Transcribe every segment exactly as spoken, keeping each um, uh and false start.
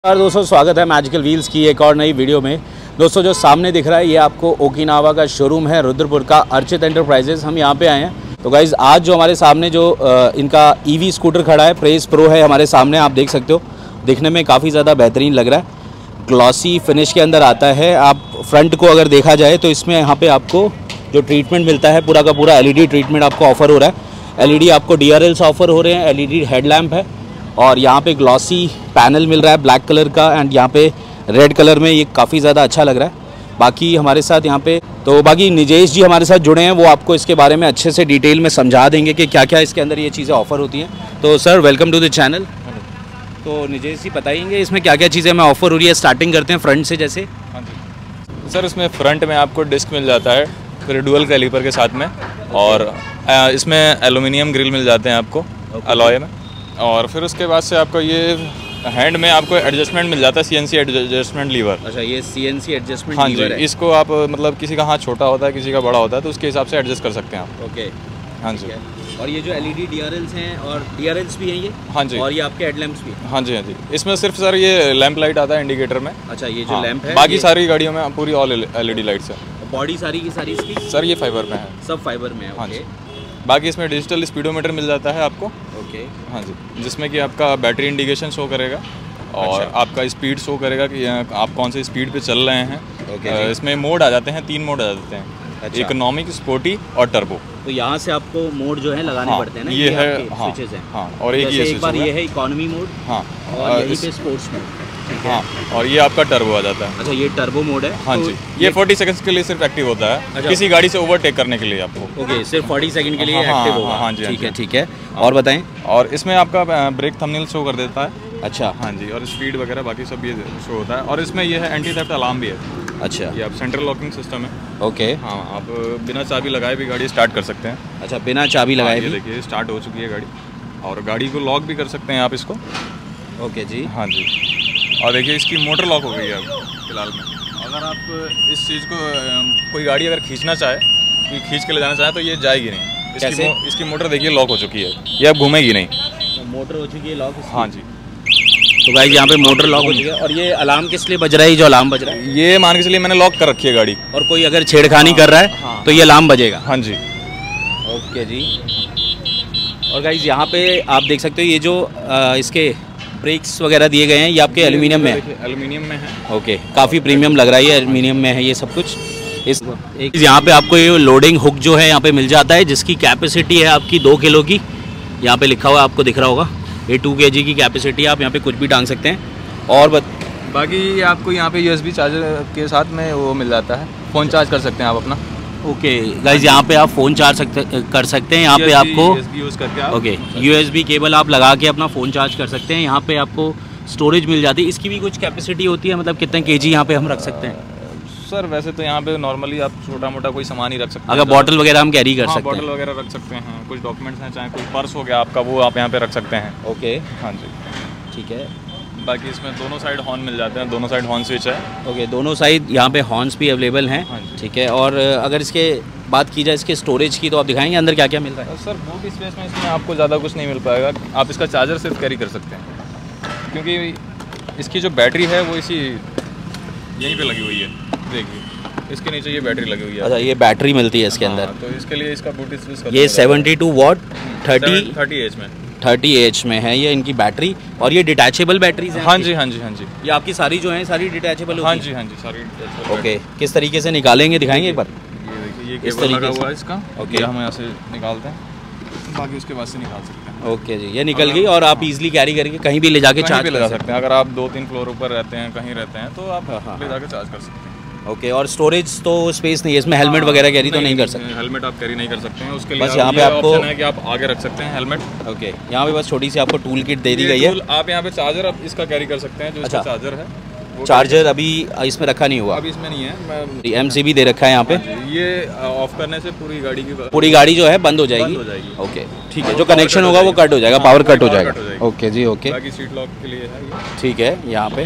नमस्कार दोस्तों, स्वागत है मैजिकल व्हील्स की एक और नई वीडियो में। दोस्तों जो सामने दिख रहा है ये आपको ओकिनावा का शोरूम है, रुद्रपुर का अर्चित एंटरप्राइजेज। हम यहाँ पे आए हैं। तो गाइज़ आज जो हमारे सामने जो इनका ईवी स्कूटर खड़ा है, प्रेस प्रो है हमारे सामने, आप देख सकते हो। दिखने में काफ़ी ज़्यादा बेहतरीन लग रहा है, ग्लॉसी फिनिश के अंदर आता है। आप फ्रंट को अगर देखा जाए तो इसमें यहाँ पर आपको जो ट्रीटमेंट मिलता है पूरा का पूरा एल ई डी ट्रीटमेंट आपको ऑफ़र हो रहा है। एल ई डी आपको डी आर एल से ऑफ़र हो रहे हैं, एल ई डी हेडलैम्प है और यहाँ पे ग्लॉसी पैनल मिल रहा है ब्लैक कलर का, एंड यहाँ पे रेड कलर में ये काफ़ी ज़्यादा अच्छा लग रहा है। बाकी हमारे साथ यहाँ पे तो बाकी निजेश जी हमारे साथ जुड़े हैं, वो आपको इसके बारे में अच्छे से डिटेल में समझा देंगे कि क्या क्या इसके अंदर ये चीज़ें ऑफ़र होती हैं। तो sir welcome to the channel. तो निजेश जी बताएंगे इसमें क्या क्या चीज़ें हमें ऑफ़र हो रही है। स्टार्टिंग करते हैं फ्रंट से। जैसे हाँ जी सर, इसमें फ्रंट में आपको डिस्क मिल जाता है फिर डुअल कैलिपर के साथ में, और इसमें एलुमिनियम ग्रिल मिल जाते हैं आपको अलॉय में। और फिर उसके बाद से आपको ये हैंड में आपको एडजस्टमेंट मिल जाता है, सीएनसी एडजस्टमेंट लीवर। अच्छा, ये सीएनसी एडजस्टमेंट हाँ लीवर जी, है। इसको आप मतलब किसी का हाथ छोटा होता है किसी का बड़ा होता है तो उसके हिसाब से एडजस्ट कर सकते हैं आप। ओके, हाँ जी। और ये जो एलईडी डीआरएल्स हैं और डीआरएल्स भी हैं ये। हाँ जी। और ये आपके हेडलैम्प्स भी। हाँ जी हाँ जी, इसमें सिर्फ सर ये लैंप लाइट आता है इंडिकेटर में। अच्छा, ये जो हाँ, लैंप है बाकी सारी गाड़ियों में पूरी ऑल एलईडी लाइट्स है। बॉडी सारी की सारी इसकी सर ये फाइबर में है, सब फाइबर में है। हाँ ओके। जी। बाकी इसमें डिजिटल स्पीडोमीटर मिल जाता है आपको। ओके। हाँ जी, जिसमें कि आपका बैटरी इंडिकेशन शो करेगा और अच्छा। आपका स्पीड शो करेगा कि आप कौन से स्पीड पे चल रहे हैं। ओके। इसमें मोड आ जाते हैं, तीन मोड आ जाते हैं। अच्छा। इकोनॉमिक, स्पोर्टी और टर्बो। तो यहाँ से आपको मोड जो है लगाने हाँ, पड़ते हैं ना, ये है। हाँ, स्विचेस हैं। हाँ, और एक जैसे ये एक स्विच बार होगा। ये है इकोनॉमी मोड। हाँ, और यहीं इस- पे स्पोर्ट्स मोड। ठीक है। हाँ, और ये आपका टर्बो आ जाता है। अच्छा, ये टर्बो मोड है। हाँ तो जी, ये फोर्टी सेकंड्स के लिए सिर्फ एक्टिव होता है, अच्छा। किसी गाड़ी से ओवरटेक करने के लिए आपको। ओके, सिर्फ चालीस सेकंड के लिए हाँ, हाँ, एक्टिव होगा। हाँ जी, हाँ ठीक है, जी। ठीक है। और बताएं। और इसमें आपका ब्रेक थंबनेल शो कर देता है। अच्छा। हाँ जी, और स्पीड वगैरह बाकी सब ये शो होता है। और इसमें ये है एंटी थेफ्ट अलार्म भी है। अच्छा। ये आप सेंट्रल लॉकिंग सिस्टम है। ओके। हाँ, आप बिना चाबी लगाए भी गाड़ी स्टार्ट कर सकते हैं। अच्छा, बिना चाबी हाँ, लगाए ये भी। देखिए स्टार्ट हो चुकी है गाड़ी, और गाड़ी को लॉक भी कर सकते हैं आप इसको। ओके जी। हाँ जी। और देखिए इसकी मोटर लॉक हो गई है अब फिलहाल में। अगर आप इस चीज़ को अ, कोई गाड़ी अगर खींचना चाहे कि खींच के ले जाना चाहे तो ये जाएगी नहीं। इसकी कैसे? मो, इसकी मोटर देखिए लॉक हो चुकी है, ये अब घूमेगी नहीं। तो मोटर हो चुकी है लॉक इसकी। हाँ जी। तो गाइस यहाँ पे मोटर लॉक हो चुकी है। और ये अलार्म किस लिए बज रहा है? ये जो अलार्म बज रहा है, ये मान के चलिए मैंने लॉक कर रखी है गाड़ी, और कोई अगर छेड़खानी कर रहा है हाँ। तो ये अलार्म बजेगा। हाँ जी। ओके जी। और गाइस यहाँ पे आप देख सकते हो ये जो आ, इसके ब्रेक्स वगैरह दिए गए हैं ये आपके एल्यूमिनियम में है। एल्यूमिनियम में है। ओके, काफ़ी प्रीमियम लग रहा है, ये एल्यूमिनियम में है ये सब कुछ। इस एक यहाँ पे आपको ये लोडिंग हुक जो है यहाँ पे मिल जाता है, जिसकी कैपेसिटी है आपकी दो किलो की। यहाँ पे लिखा हुआ है, आपको दिख रहा होगा, ये टू के जी की कैपेसिटी है। आप यहाँ पे कुछ भी टांग सकते हैं। और बत... बाकी आपको यहाँ पे यूएसबी चार्जर के साथ में वो मिल जाता है, फ़ोन चार्ज कर सकते हैं आप अपना। ओके गाइज, यहाँ पे आप फ़ोन चार्ज सकते कर सकते हैं। यहाँ पे आपको यूज़ करके आप ओके यूएसबी केबल आप लगा के अपना फ़ोन चार्ज कर सकते हैं। यहाँ पे आपको स्टोरेज मिल जाती है। इसकी भी कुछ कैपेसिटी होती है, मतलब कितने केजी यहाँ पे हम रख सकते हैं? सर वैसे तो यहाँ पे नॉर्मली आप छोटा मोटा कोई सामान ही रख सकते हैं। अगर बॉटल वगैरह हम कैरी कर हाँ, सकते बॉटल हैं। वगैरह रख सकते हैं, कुछ डॉक्यूमेंट्स हैं, चाहे कोई पर्स हो गया आपका वो आप यहाँ पे रख सकते हैं। ओके, हाँ जी। ठीक है। बाकी इसमें दोनों साइड हॉर्न मिल जाते हैं, दोनों साइड हॉर्न स्विच है। ओके, दोनों साइड यहाँ पे हॉर्न्स भी अवेलेबल हैं। हाँ जी। ठीक है। और अगर इसके बात की जाए इसके स्टोरेज की, तो आप दिखाएंगे अंदर क्या क्या मिल रहा है? सर बूट स्पेस में इसमें आपको ज़्यादा कुछ नहीं मिल पाएगा, आप इसका चार्जर सिर्फ कैरी कर सकते हैं, क्योंकि इसकी जो बैटरी है वो इसी यहीं पे लगी हुई है। देखिए इसके नीचे ये बैटरी लगी हुई है। अच्छा, ये बैटरी मिलती है इसके हाँ, अंदर। तो इसके लिए इसका बूट स्पेस ये seventy two watt thirty thirty H में थर्टी एच में है ये इनकी बैटरी। और ये डिटैचेबल बैटरीज हैं? हाँ जी हाँ जी हाँ जी। ये आपकी सारी जो हैं सारी डिटैचेबल होती हाँ हैं? जी हाँ जी, सारी। ओके, किस तरीके से निकालेंगे दिखाएंगे एक बार? ये देखिए ये इस केबल तरीके लगा से? हुआ है इसका। ओके। ये हम यहाँ से निकालते हैं, बाकी उसके बाद से निकाल सकते हैं। ओके जी, ये निकल गई और आप इजीली कैरी करके कहीं भी ले जाके कहीं चार्ज भी ले कर जा सकते सकते हैं। अगर आप दो तीन फ्लोर ऊपर रहते हैं, कहीं रहते हैं, तो आप हाँ, हाँ, ले जाके चार्ज कर सकते हैं। हैं। ओके, और स्टोरेज तो स्पेस नहीं है इसमें, हेलमेट वगैरह कैरी तो नहीं कर सकते? हेलमेट आप कैरी नहीं कर सकते हैं, उसके लिए बस आप- यहाँ पे ये आपको- ऑप्शन है कि आप आगे रख सकते हैं हेलमेट। ओके, यहाँ पे बस छोटी सी आपको टूल किट दे दी ये गई है। टूल आप यहाँ पे चार्जर आप इसका कैरी कर सकते हैं, जो इसका अच्छा। चार्जर है वो चार्जर अभी इसमें रखा नहीं हुआ, अभी इसमें नहीं है। मैं एम सी बी दे रखा है यहाँ पे। ये ऑफ करने से पूरी गाड़ी की पूरी गाड़ी जो है बंद हो जाएगी। बंद हो जाएगी। ओके, ठीक है। जो कनेक्शन होगा वो कट हो जाएगा, पावर कट हो power जाएगा। cut हो जाएगी। ओके जी, ओके, बाकी सीट लॉक के लिए है ये। ठीक है। यहाँ पे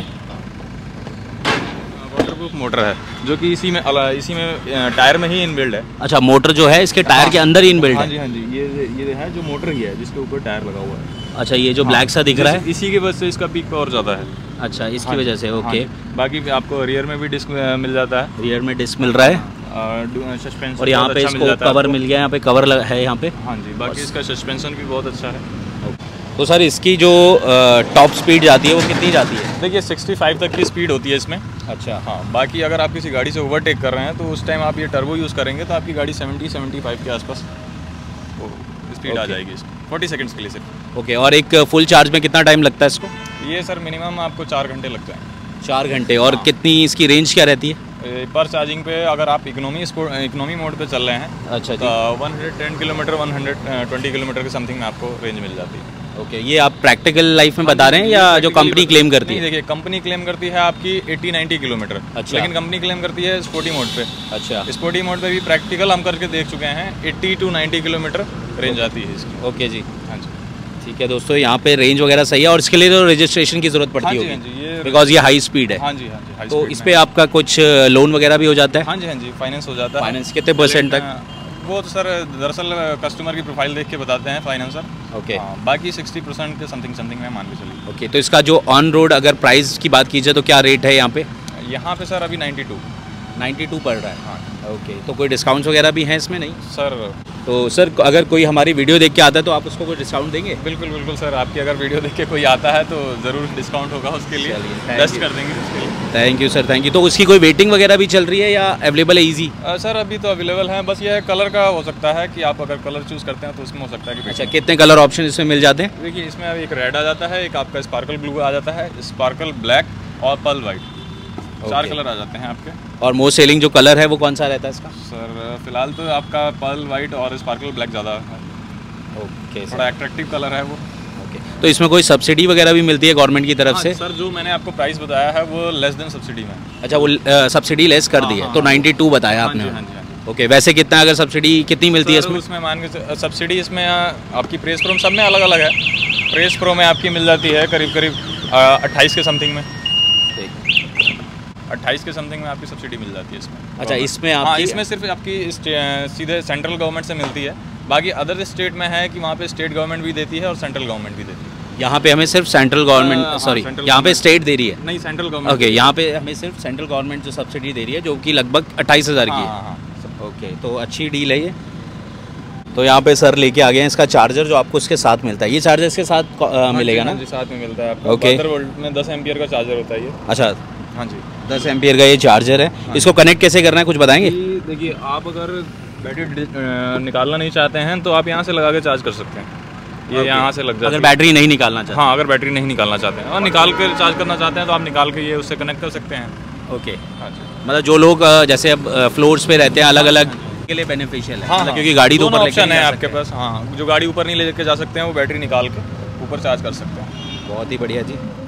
वाटरप्रूफ मोटर है, जो कि इसी में अला- इसी में टायर में ही इनबिल्ड है। अच्छा, मोटर जो है इसके टायर के अंदर ही इनबिल्ट हाँ है? जी हाँ जी, ये ये है जो मोटर ही है जिसके ऊपर टायर लगा हुआ है। अच्छा, ये जो ब्लैक सा दिख रहा है, इसी की वजह से इसका पीक पावर ज़्यादा है। अच्छा, इसकी हाँ वजह से, हाँ ओके। जी। बाकी आपको रियर में भी डिस्क मिल जाता है, रियर में डिस्क मिल रहा है सस्पेंशन और यहाँ पे इसको कवर मिल गया, यहाँ पे कवर है यहाँ पे। हाँ जी, बाकी इसका सस्पेंशन भी बहुत अच्छा है। तो सर इसकी जो टॉप स्पीड जाती है वो कितनी जाती है? देखिए पैंसठ तक की स्पीड होती है इसमें। अच्छा। हाँ, बाकी अगर आप किसी गाड़ी से ओवरटेक कर रहे हैं तो उस टाइम आप ये टर्बो यूज़ करेंगे तो आपकी गाड़ी सत्तर पचहत्तर के आसपास स्पीड आ जाएगी इसकी, चालीस सेकंड्स के लिए सिर्फ। ओके, और एक फुल चार्ज में कितना टाइम लगता है इसको? ये सर मिनिमम आपको चार घंटे लग जाएंगे। चार घंटे। और कितनी इसकी रेंज क्या रहती है? पर चार्जिंग पे अगर आप इकोनॉमी इकोनॉमी मोड पे चल रहे हैं, अच्छा जी, तो एक सौ दस किलोमीटर एक सौ बीस किलोमीटर के समथिंग में आपको रेंज मिल जाती है। ओके, ये आप प्रैक्टिकल लाइफ में बता रहे हैं या जो कंपनी क्लेम करती है? देखिए, कंपनी क्लेम करती है आपकी अस्सी नब्बे किलोमीटर, अच्छा। लेकिन कंपनी क्लेम करती है स्पोर्टी मोड पे। अच्छा, स्पोर्टी मोड पे भी प्रैक्टिकल हम करके देख चुके हैं, अस्सी टू नब्बे किलोमीटर रेंज आती है इसकी। ओके जी, हाँ जी, ठीक है दोस्तों, यहाँ पे रेंज वगैरह सही है और इसके लिए तो रजिस्ट्रेशन की जरूरत पड़ती हाँ होगी? जी, हाँ जी, ये बिकॉज ये हाई स्पीड है। हाँ जी, हाँ जी, हाई तो स्पीड इस में पे आपका कुछ लोन वगैरह भी हो जाता है? हाँ जी, हाँ जी, फाइनेंस हो जाता है। फाइनेंस कितने परसेंट तक? वो तो सर दरअसल कस्टमर की प्रोफाइल देख के बताते हैं फाइनेंसर। ओके, बाकी साठ परसेंट के समथिंग समथिंग में मान के चलिए। ओके, तो इसका जो ऑन रोड अगर प्राइस की बात की जाए तो क्या रेट है यहाँ पे? यहाँ पे सर अभी बानवे बानवे पड़ रहा है। हाँ ओके, तो कोई डिस्काउंट्स वगैरह भी हैं इसमें? नहीं सर। तो सर अगर कोई हमारी वीडियो देख के आता है तो आप उसको कोई डिस्काउंट देंगे? बिल्कुल बिल्कुल सर, आपकी अगर वीडियो देख के कोई आता है तो ज़रूर डिस्काउंट होगा उसके लिए, बेस्ट कर देंगे उसके लिए। Thank you sir, thank you. तो उसकी कोई वेटिंग वगैरह भी चल रही है या अवेलेबल है ईजी? सर अभी तो अवेलेबल है, बस ये कलर का हो सकता है कि आप अगर कलर चूज़ करते हैं तो उसमें हो सकता है कि। अच्छा, कितने कलर ऑप्शन इसमें मिल जाते हैं? देखिए, इसमें एक रेड आ जाता है, एक आपका स्पार्कल ब्लू आ जाता है, स्पार्कल ब्लैक और पर्ल वाइट, चार कलर आ जाते हैं आपके। और मोस्ट सेलिंग जो कलर है वो कौन सा रहता है इसका? सर फिलहाल तो आपका पर्ल वाइट और स्पार्कल ब्लैक ज़्यादा है। ओके, थोड़ा अट्रैक्टिव कलर है वो। ओके, तो इसमें कोई सब्सिडी वगैरह भी मिलती है गवर्नमेंट की तरफ हाँ, से? सर जो मैंने आपको प्राइस बताया है वो लेस देन सब्सिडी में। अच्छा, वो सब्सिडी लेस कर दी है, तो बानवे बताया हाँ आपने? जी, हाँ जी, हाँ जी। ओके, वैसे कितना अगर सब्सिडी कितनी मिलती है इसमें? उसमें मान के सब्सिडी इसमें आपकी प्रेस प्रो सब में अलग अलग है। प्रेस प्रो में आपकी मिल जाती है करीब करीब अट्ठाईस के समथिंग में, अट्ठाईस के समथिंग में आपकी सब्सिडी मिल जाती है इसमें। अच्छा, इसमें आपकी? हाँ, इसमें सिर्फ आपकी सीधे सेंट्रल गवर्नमेंट से मिलती है। बाकी अदर स्टेट में है कि वहाँ पे स्टेट गवर्नमेंट भी देती है और सेंट्रल गवर्नमेंट भी देती है। यहाँ पे हमें सिर्फ सेंट्रल गवर्नमेंट, सॉरी यहाँ पे स्टेट दे रही है? नहीं, सेंट्रल गवर्नमेंट। ओके, यहाँ पे हमें सिर्फ सेंट्रल गवर्नमेंट जो सब्सिडी दे रही है जो कि लगभग अट्ठाईस हज़ार की है। हाँ, हाँ। ओके, तो अच्छी डील है ये। तो यहाँ पे सर लेके आ गए हैं इसका चार्जर जो आपको इसके साथ मिलता है। ये चार्जर इसके साथ आ, मिलेगा ना? जी, साथ में मिलता है आपको। ओके, बहत्तर वोल्ट में दस एम्पियर का चार्जर होता है ये। अच्छा, हाँ जी, दस एम्पियर का ये चार्जर है। हाँ, इसको कनेक्ट कैसे करना है कुछ बताएंगे? देखिए, आप अगर बैटरी निकालना नहीं चाहते हैं तो आप यहाँ से लगा के चार्ज कर सकते हैं। ये okay. यहाँ से लग जाता है। अगर बैटरी नहीं निकालना चाहते? हाँ, अगर बैटरी नहीं निकालना चाहते हैं और निकाल कर चार्ज करना चाहते हैं तो आप निकाल के ये उससे कनेक्ट कर सकते हैं। ओके, हाँ जी, मतलब जो लोग जैसे अब फ्लोर्स पे रहते हैं अलग अलग के लिए बेनिफिशियल है। हाँ, मतलब क्योंकि गाड़ी तो ऊपर ऑप्शन है आपके पास। हाँ, जो गाड़ी ऊपर नहीं लेके जा सकते हैं वो बैटरी निकाल के ऊपर चार्ज कर सकते हैं। बहुत ही बढ़िया जी।